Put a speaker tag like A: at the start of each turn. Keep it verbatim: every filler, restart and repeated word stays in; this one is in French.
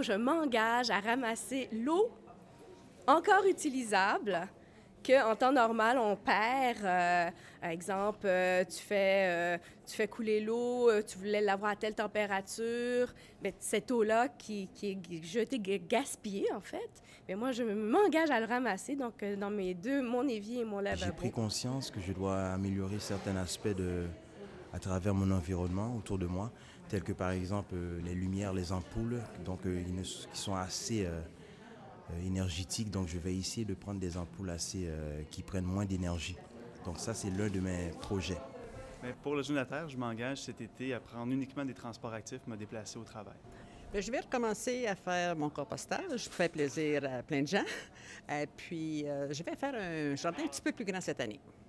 A: jour, je m'engage à ramasser l'eau encore utilisable qu'en temps normal, on perd. Euh, par exemple, euh, tu, fais, euh, tu fais couler l'eau, euh, tu voulais l'avoir à telle température. Bien, cette eau-là qui, qui est jetée, gaspillée, en fait, mais moi, je m'engage à le ramasser. Donc, euh, dans mes deux, mon évier et mon lavabo.
B: J'ai pris conscience que je dois améliorer certains aspects de, à travers mon environnement autour de moi, tels que par exemple euh, les lumières, les ampoules, donc, euh, qui sont assez... Euh, Euh, énergétique, donc je vais essayer de prendre des ampoules assez, euh, qui prennent moins d'énergie. Donc ça, c'est l'un de mes projets.
C: Mais pour le Générateur, je m'engage cet été à prendre uniquement des transports actifs, me déplacer au travail.
D: Bien, je vais recommencer à faire mon compostage. Je fais plaisir à plein de gens. Et puis, euh, je vais faire un jardin un petit peu plus grand cette année.